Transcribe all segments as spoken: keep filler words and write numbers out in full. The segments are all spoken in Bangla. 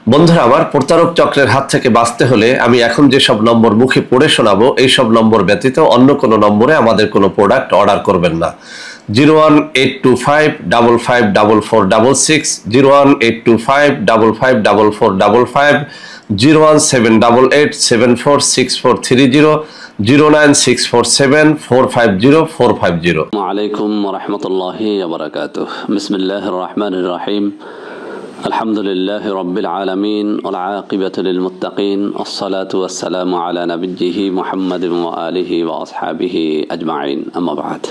বন্ধুরা আমার, প্রতারক চক্রের হাত থেকে বাঁচতে হলে আমি এখন যে সব নম্বর মুখে পড়ে শোনাবো এই সব নম্বর ব্যতীত অন্য কোনো নম্বরে আমাদের কোনো প্রোডাক্ট অর্ডার করবেন না। Zero one eight two five double five double four double six, zero one eight two five double five double four double five, zero one seven double eight seven four six four three zero, zero nine six four seven four five zero four five zero. আলাইকুম রাহমাতুল্লাহি ওয়া বারাকাতুহু। বিসমিল্লাহির রহমানির রহিম। আলহামদুলিল্লাহি রাব্বিল আলামিন ওয়াল আকিবাতু লিল মুত্তাকিন, আসসালাতু ওয়াসসালামু আলা নাবিয়্যিহি মুহাম্মাদিন ওয়া আলিহি ওয়া আসহাবিহি আজমাইন, আম্মা বা'দ।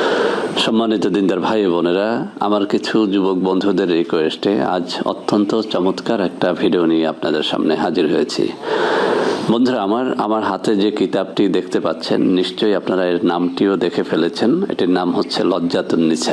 সম্মানিত দিনদার ভাই বোনেরা, আমার কিছু যুবক বন্ধুদের রিকোয়েস্টে আজ অত্যন্ত চমৎকার একটা ভিডিও নিয়ে আপনাদের সামনে হাজির হয়েছি। বন্ধুরা আমার আমার হাতে যে কিতাবটি দেখতে পাচ্ছেন, নিশ্চয়ই আপনারা এর নামটিও দেখে ফেলেছেন। এটির নাম হচ্ছে লজ্জাতুন নিসা।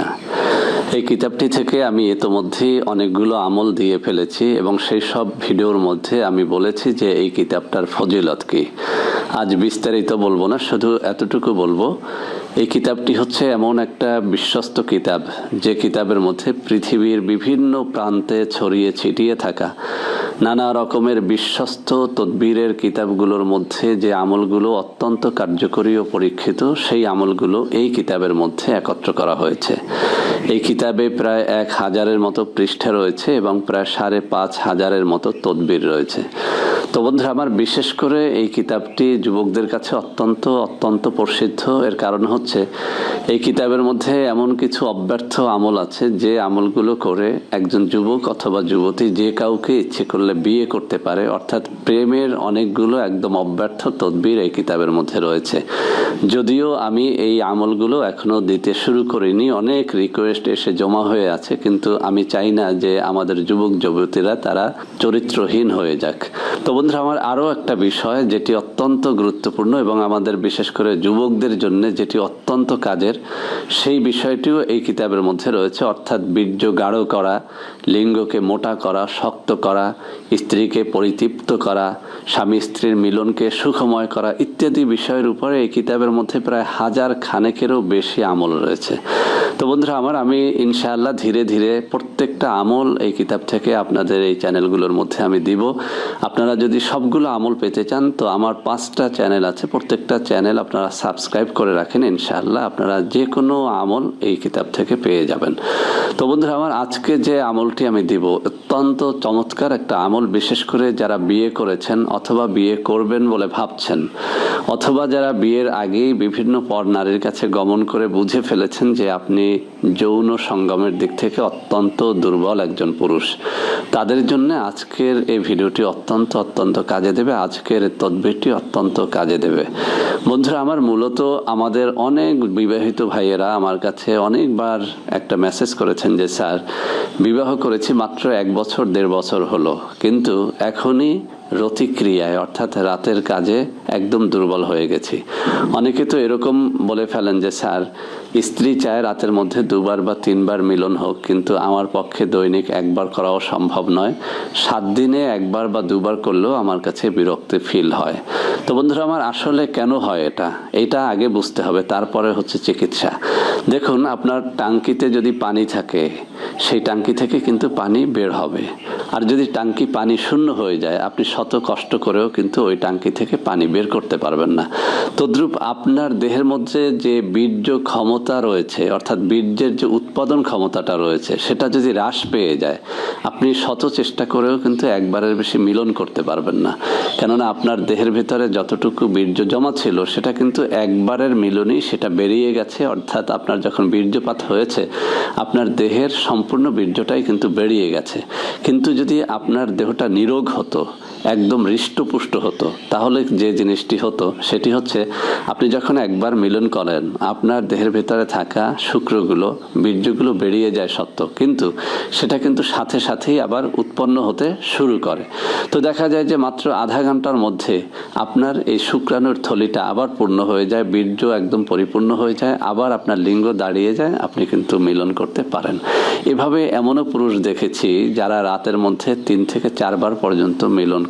এই কিতাবটি থেকে আমি ইতোমধ্যেই অনেকগুলো আমল দিয়ে ফেলেছি এবং সেই সব ভিডিওর মধ্যে আমি বলেছি যে এই কিতাবটার ফজিলত কি। আজ বিস্তারিত বলবো না, শুধু এতটুকু বলবো, এই কিতাবটি হচ্ছে এমন একটা বিশ্বস্ত কিতাব যে কিতাবের মধ্যে পৃথিবীর বিভিন্ন প্রান্তে ছড়িয়ে ছিটিয়ে থাকা নানা রকমের বিশ্বস্ত তদবিরের কিতাবগুলোর মধ্যে যে আমলগুলো অত্যন্ত কার্যকরী ও পরীক্ষিত, সেই আমলগুলো এই কিতাবের মধ্যে একত্র করা হয়েছে। এই কিতাবে প্রায় এক হাজারের মতো পৃষ্ঠা রয়েছে এবং প্রায় সাড়ে পাঁচ হাজারের মতো তদবির রয়েছে। তো বন্ধুরা আমার, বিশেষ করে এই কিতাবটি যুবকদের কাছে অত্যন্ত অত্যন্ত প্রসিদ্ধ। এর কারণ হচ্ছে এই কিতাবের মধ্যে এমন কিছু অব্যর্থ আমল আছে যে আমলগুলো করে একজন যুবক অথবা যুবতী যে কাউকে ইচ্ছে করলে বিয়ে করতে পারে। অর্থাৎ প্রেমের অনেকগুলো একদম অব্যর্থ তদবির এই কিতাবের মধ্যে রয়েছে। যদিও আমি এই আমলগুলো এখনো দিতে শুরু করিনি, অনেক রিকোয়েস্ট এসে জমা হয়ে আছে, কিন্তু আমি চাই না যে আমাদের যুবক যুবতীরা তারা চরিত্রহীন হয়ে যাক। তো বন্ধুরা আমার, আরও একটা বিষয় যেটি অত্যন্ত গুরুত্বপূর্ণ এবং আমাদের বিশেষ করে যুবকদের জন্য যেটি অত্যন্ত কাজের, সেই বিষয়টিও এই কিতাবের মধ্যে রয়েছে। অর্থাৎ বীর্য গাঢ় করা, লিঙ্গকে মোটা করা, শক্ত করা, স্ত্রীকে পরিতৃপ্ত করা, স্বামী স্ত্রীর মিলনকে সুখময় করা ইত্যাদি বিষয়ের উপরে এই কিতাবের মধ্যে প্রায় হাজার খানেকেরও বেশি আমল রয়েছে। তো বন্ধুরা আমার, আমি ইনশাআল্লাহ ধীরে ধীরে প্রত্যেকটা আমল এই কিতাব থেকে আপনাদের এই চ্যানেলগুলোর মধ্যে আমি দিব। আপনারা যদি সবগুলো আমল পেতে চান তো আমার পাঁচটা চ্যানেল আছে, প্রত্যেকটা চ্যানেল আপনারা সাবস্ক্রাইব করে রাখেন, ইনশাআল্লাহ আপনারা যে কোনো আমল এই কিতাব থেকে পেয়ে যাবেন। তো বন্ধুরা আমার, আজকে যে আমলটি আমি দিব অত্যন্ত চমৎকার একটা আমল, বিশেষ করে যারা বিয়ে করেছেন অথবা বিয়ে করবেন বলে ভাবছেন, অথবা যারা বিয়ের আগেই বিভিন্ন পর নারীর কাছে গমন করে বুঝে ফেলেছেন যে আপনি যৌন সঙ্গমের দিক থেকে অত্যন্ত দুর্বল একজন পুরুষ, তাদের জন্য আজকের এই ভিডিওটি অত্যন্ত অত্যন্ত কাজে দেবে। আজকের তদবিরটি অত্যন্ত কাজে দেবে। বন্ধুরা আমার, মূলত আমাদের অনেক বিবাহিত ভাইয়েরা আমার কাছে অনেকবার একটা মেসেজ করেছেন যে স্যার, বিবাহ করেছি মাত্র এক বছর দেড় বছর হলো, কিন্তু এখনই রতিক্রিয়ায় অর্থাৎ রাতের কাজে একদম দুর্বল হয়ে গেছি। অনেকে তো এরকম বলে ফেলেন যে স্যার, স্ত্রী চায় রাতের মধ্যে দুবার বা তিনবার মিলন হোক, কিন্তু আমার পক্ষে দৈনিক একবার করাও সম্ভব নয়, সাত দিনে একবার বা দুবার করলেও আমার কাছে বিরক্তি ফিল হয়। তো বন্ধুরা আমার, আসলে কেন হয় এটা এইটা আগে বুঝতে হবে, তারপরে হচ্ছে চিকিৎসা। দেখুন, আপনার টাঙ্কিতে যদি পানি থাকে সেই টাঙ্কি থেকে কিন্তু পানি বের হবে, আর যদি টাঙ্কি পানি শূন্য হয়ে যায় আপনি শত কষ্ট করেও কিন্তু ওই টাঙ্কি থেকে পানি বের করতে পারবেন না। তদ্রূপ আপনার দেহের মধ্যে যে বীর্য ক্ষমতা রয়েছে, অর্থাৎ বীর্যের যে উৎপাদন ক্ষমতাটা রয়েছে, সেটা যদি হ্রাস পেয়ে যায় আপনি শত চেষ্টা করেও কিন্তু একবারের বেশি মিলন করতে পারবেন না। কেননা আপনার দেহের ভেতরে যতটুকু বীর্য জমা ছিল সেটা কিন্তু একবারের মিলনই সেটা বেরিয়ে গেছে। অর্থাৎ আপনার যখন বীর্যপাত হয়েছে আপনার দেহের সম্পূর্ণ বীর্যটাই কিন্তু বেরিয়ে গেছে। কিন্তু যদি আপনার দেহটা নিরোগ হতো, একদম হৃষ্টপুষ্ট হতো, তাহলে যে জিনিসটি হতো সেটি হচ্ছে আপনি যখন একবার মিলন করেন আপনার দেহের ভেতরে থাকা শুক্রগুলো বীর্যগুলো বেরিয়ে যায় সত্য, কিন্তু সেটা কিন্তু সাথে সাথেই আবার উৎপন্ন হতে শুরু করে। তো দেখা যায় যে মাত্র আধা ঘন্টার মধ্যে আপনার এই শুক্রাণুর থলিটা আবার পূর্ণ হয়ে যায়, বীর্য একদম পরিপূর্ণ হয়ে যায়, আবার আপনার লিঙ্গ দাঁড়িয়ে যায়, আপনি কিন্তু মিলন করতে পারেন। এভাবে এমনও পুরুষ দেখেছি যারা রাতের মধ্যে তিন থেকে চারবার পর্যন্ত মিলন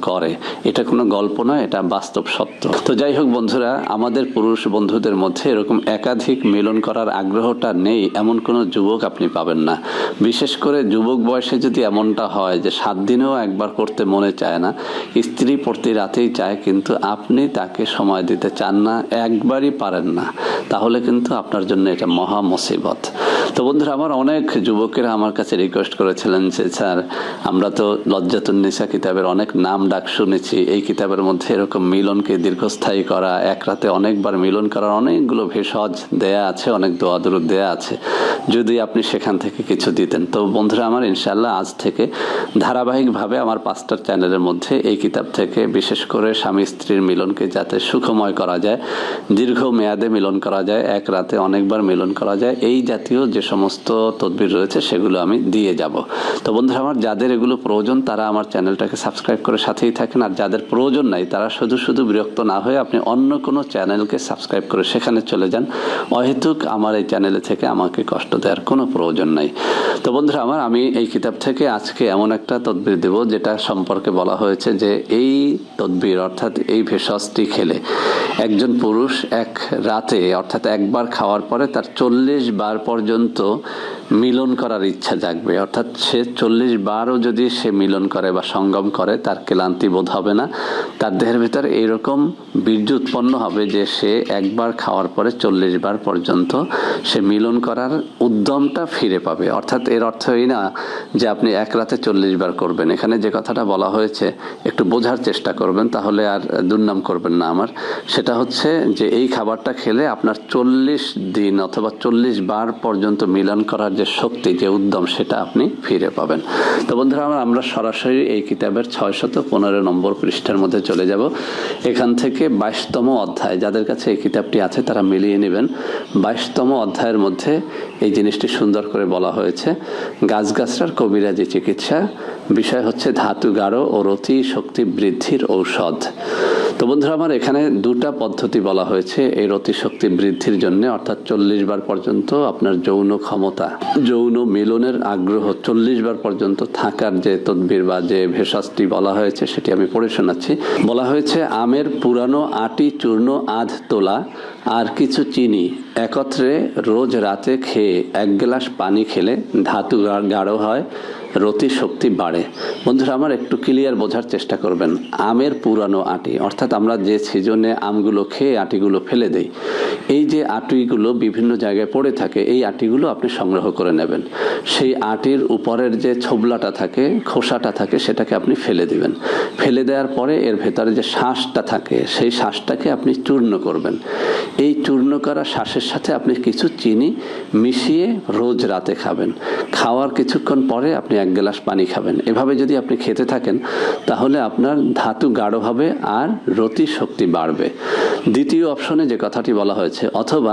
করে। এটা কোনো গল্প নয়, এটা বাস্তব সত্য। তো যাই হোক বন্ধুরা, আমাদের পুরুষ বন্ধুদের মধ্যে এরকম একাধিক মিলন করার আগ্রহটা নেই এমন কোনো যুবক আপনি পাবেন না। বিশেষ করে যুবক বয়সে যদি এমনটা হয় যে সাত দিনেও একবার করতে মনে চায় না, স্ত্রী প্রতি রাতেই চায় কিন্তু আপনি তাকে সময় দিতে চান না, একবারই পারেন না, তাহলে কিন্তু আপনার জন্য এটা মহা মুসিবত। তো বন্ধুরা, আমার অনেক যুবকেরা আমার কাছে রিকোয়েস্ট করেছিলেন যে স্যার, আমরা তো লজ্জাতুন্নিসা কিতাবের অনেক নাম ডাক শুনেছি, এই কিতাবের মধ্যে এরকম মিলনকে দীর্ঘস্থায়ী করা, এক রাতে অনেকবার মিলন করার অনেকগুলো ভেষজ দেয়া আছে, অনেক দোয়া দুরূদ দেয়া আছে, যদি আপনি সেখান থেকে কিছু দিতেন। তো বন্ধুরা আমার, ইনশাআল্লাহ আজ থেকে ধারাবাহিকভাবে আমার পাঁচটার চ্যানেলের মধ্যে এই কিতাব থেকে বিশেষ করে স্বামী স্ত্রীর মিলনকে যাতে সুখময় করা যায়, দীর্ঘ মেয়াদে মিলন করা যায়, এক রাতে অনেকবার মিলন করা যায়, এই জাতীয় যে সমস্ত তদবির রয়েছে সেগুলো আমি দিয়ে যাব। তো বন্ধুরা আমার, যাদের এগুলো প্রয়োজন তারা আমার চ্যানেলটাকে সাবস্ক্রাইব করে সাথেই থাকেন, আর যাদের প্রয়োজন নাই তারা শুধু শুধু বিরক্ত না হয়ে আপনি অন্য কোনো চ্যানেলকে সাবস্ক্রাইব করে সেখানে চলে যান। অহেতুক আমার এই চ্যানেলে থেকে আমাকে কষ্ট দেওয়ার কোনো প্রয়োজন নাই। তো বন্ধুরা আমার, আমি এই কিতাব থেকে আজকে এমন একটা তদবির দেব যেটা সম্পর্কে বলা হয়েছে যে এই তদবির অর্থাৎ এই ভেষজটি খেলে একজন পুরুষ এক রাতে অর্থাৎ একবার খাওয়ার পরে তার চল্লিশ বার পর্যন্ত মিলন করার ইচ্ছা জাগবে। অর্থাৎ সে চল্লিশ বারও যদি সে মিলন করে বা সঙ্গম করে তার ক্লান্তি বোধ হবে না, তার দেহের ভিতর এইরকম বীর্য উৎপন্ন হবে যে সে একবার খাওয়ার পরে চল্লিশ বার পর্যন্ত সে মিলন করার উদ্যমটা ফিরে পাবে। অর্থাৎ এর অর্থ এই না যে আপনি এক রাতে চল্লিশ বার করবেন। এখানে যে কথাটা বলা হয়েছে একটু বোঝার চেষ্টা করবেন, তাহলে আর দুর্নাম করবেন না আমার। সেটা হচ্ছে যে এই খাবারটা খেলে আপনার চল্লিশ দিন অথবা চল্লিশ বার পর্যন্ত মিলন করার যে শক্তি, যে উদ্যম, সেটা আপনি ফিরে পাবেন। তো বন্ধুরা আমার, আমরা সরাসরি এই কিতাবের ছয়শত পনেরো নম্বর পৃষ্ঠার মধ্যে চলে যাব। এখান থেকে বাইশতম অধ্যায়, যাদের কাছে এই কিতাবটি আছে তারা মিলিয়ে নেবেন। বাইশতম অধ্যায়ের মধ্যে এই জিনিসটি সুন্দর করে বলা হয়েছে, গাছগাছরার কবিরাজি চিকিৎসা, বিষয় হচ্ছে ধাতু গাঢ় ও রতি শক্তি বৃদ্ধির ঔষধ। তো বন্ধুরা আমার, এখানে দুটা পদ্ধতি বলা হয়েছে এই রতি শক্তি বৃদ্ধির জন্য, অর্থাৎ চল্লিশ বার পর্যন্ত আপনার যৌন ক্ষমতা, যৌন মিলনের আগ্রহ চল্লিশ বার পর্যন্ত থাকার যে তদবির বা যে ভেষজটি বলা হয়েছে সেটি আমি পড়ে শোনাচ্ছি। বলা হয়েছে, আমের পুরানো আটি চূর্ণ আধ তোলা আর কিছু চিনি একত্রে রোজ রাতে খেয়ে এক গ্লাস পানি খেলে ধাতু গাঢ় হয়, রতি শক্তি বাড়ে। বন্ধুরা আমার, একটু ক্লিয়ার বোঝার চেষ্টা করবেন। আমের পুরানো আটি অর্থাৎ আমরা যে সিজনে আমগুলো খেয়ে আটিগুলো ফেলে দেই, এই যে আটিগুলো বিভিন্ন জায়গায় পড়ে থাকে, এই আটিগুলো আপনি সংগ্রহ করে নেবেন। সেই আটির উপরের যে ছোবলাটা থাকে, খোসাটা থাকে, সেটাকে আপনি ফেলে দিবেন। ফেলে দেওয়ার পরে এর ভেতরে যে শ্বাসটা থাকে সেই শ্বাসটাকে আপনি চূর্ণ করবেন। এই চূর্ণ করা শ্বাসের সাথে আপনি কিছু চিনি মিশিয়ে রোজ রাতে খাবেন। খাওয়ার কিছুক্ষণ পরে আপনি এক গ্লাস পানি খাবেন। এভাবে যদি আপনি খেতে থাকেন তাহলে আপনার ধাতু গাঢ় হবে আর রতি শক্তি বাড়বে। দ্বিতীয় অপশনে যে কথাটি বলা হয়েছে, অথবা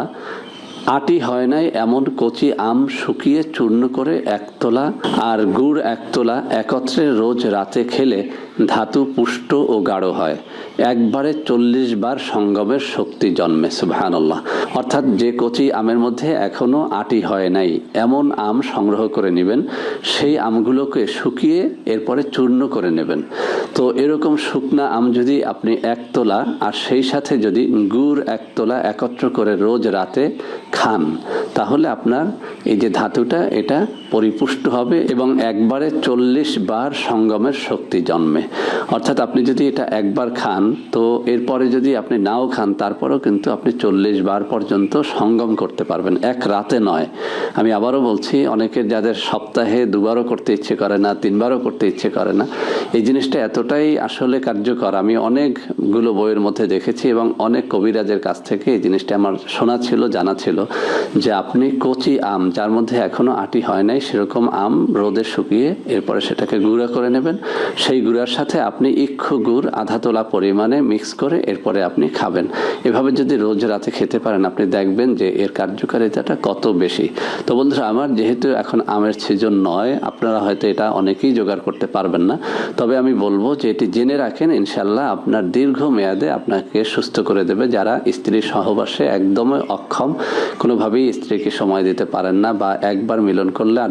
আটি হয় নাই এমন কচি আম শুকিয়ে চূর্ণ করে একতলা আর গুড় একতলা একত্রে রোজ রাতে খেলে ধাতু পুষ্ট ও গাঢ় হয়, একবারে চল্লিশ বার সঙ্গমের শক্তি জন্মে। সুবহানাল্লাহ। অর্থাৎ যে কচি আমের মধ্যে এখনো আটি হয় নাই এমন আম সংগ্রহ করে নেবেন, সেই আমগুলোকে শুকিয়ে এরপরে চূর্ণ করে নেবেন। তো এরকম শুকনা আম যদি আপনি একতলা আর সেই সাথে যদি গুড় একতলা একত্র করে রোজ রাতে খান, তাহলে আপনার এই যে ধাতুটা এটা পরিপুষ্ট হবে এবং একবারে চল্লিশ বার সঙ্গমের শক্তি জন্মে। অর্থাৎ আপনি যদি এটা একবার খান, তো এরপরে যদি আপনি নাও খান, তারপরেও কিন্তু আপনি চল্লিশ বার পর্যন্ত সঙ্গম করতে পারবেন, এক রাতে নয়। আমি আবারও বলছি, অনেকের যাদের সপ্তাহে দুবারও করতে ইচ্ছে করে না, তিনবারও করতে ইচ্ছে করে না, এই জিনিসটা এতটাই আসলে কার্যকর। আমি অনেকগুলো বইয়ের মধ্যে দেখেছি এবং অনেক কবিরাজের কাছ থেকে এই জিনিসটা আমার শোনা ছিল, জানা ছিল, যে আপনি কচি আম যার মধ্যে এখনো আটি হয় নাই সেরকম আম রোদে শুকিয়ে এরপরে সেটাকে গুঁড়া করে নেবেন। সেই গুঁড়ার সাথে আপনি ইক্ষু গুড় আধা তোলা পরিমাণে মিক্স করে এরপরে আপনি খাবেন। এভাবে যদি রোজ রাতে খেতে পারেন, আপনি দেখবেন যে এর কার্যকারিতাটা কত বেশি। তো বন্ধুরা আমার, যেহেতু এখন আমের সিজন নয়, আপনারা হয়তো এটা অনেকেই জোগাড় করতে পারবেন না, তবে আমি বলবো যে এটি জেনে রাখেন, ইনশাল্লাহ আপনার দীর্ঘ মেয়াদে আপনাকে সুস্থ করে দেবে। যারা স্ত্রীর সহবাসে একদমই অক্ষম, কোনোভাবেই স্ত্রীকে সময় দিতে পারেন না, বা একবার মিলন করলে আর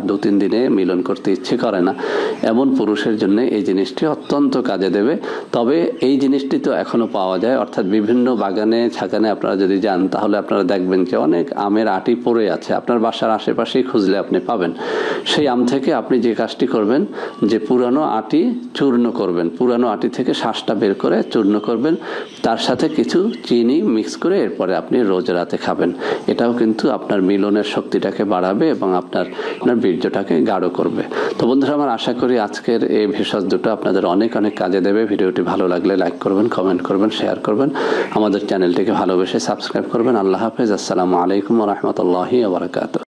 দু তিন দিনে মিলন করতে ইচ্ছে করে না, এমন পুরুষের জন্য এই জিনিসটি অত্যন্ত কাজে দেবে। তবে এই জিনিসটি তো এখনো পাওয়া যায়, অর্থাৎ বিভিন্ন বাগানে ছাগানে আপনারা যদি যান তাহলে আপনারা দেখবেন যে অনেক আমের আটি পড়ে আছে, আপনার বাসার আশেপাশেই খুঁজলে আপনি পাবেন। সেই আম থেকে আপনি যে কাজটি করবেন যে পুরানো আটি চূর্ণ করবেন, পুরানো আটি থেকে শ্বাসটা বের করে চূর্ণ করবেন, তার সাথে কিছু চিনি মিক্স করে এরপরে আপনি রোজ রাতে খাবেন। এটাও কিন্তু আপনার মিলনের শক্তিটাকে বাড়াবে এবং আপনার আপনার বীর্যটাকে গাঢ় করবে। তো বন্ধুরা, আমার আশা করি আজকের এই ভেষজ দুটো আপনাদের অনেক অনেক কাজে দেবে। ভিডিওটি ভালো লাগলে লাইক করবেন, কমেন্ট করবেন, শেয়ার করবেন, আমাদের চ্যানেলটিকে ভালোবেসে সাবস্ক্রাইব করবেন। আল্লাহ হাফেজ। আসসালামু আলাইকুম ওয়া রাহমাতুল্লাহি ওয়া বারাকাতুহু।